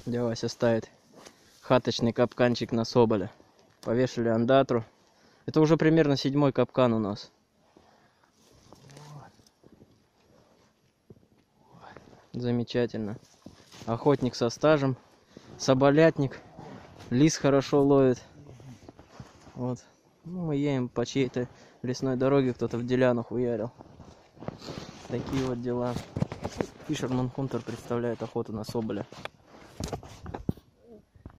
Дядя Вася ставит хаточный капканчик на соболя. Повешали андатру. Это уже примерно 7-й капкан у нас. Замечательно. Охотник со стажем. Соболятник. Лис хорошо ловит. Вот. Ну, мы едем по чьей-то лесной дороге. Кто-то в деляну хуярил. Такие вот дела. Fisherman Hunter представляет охоту на соболя.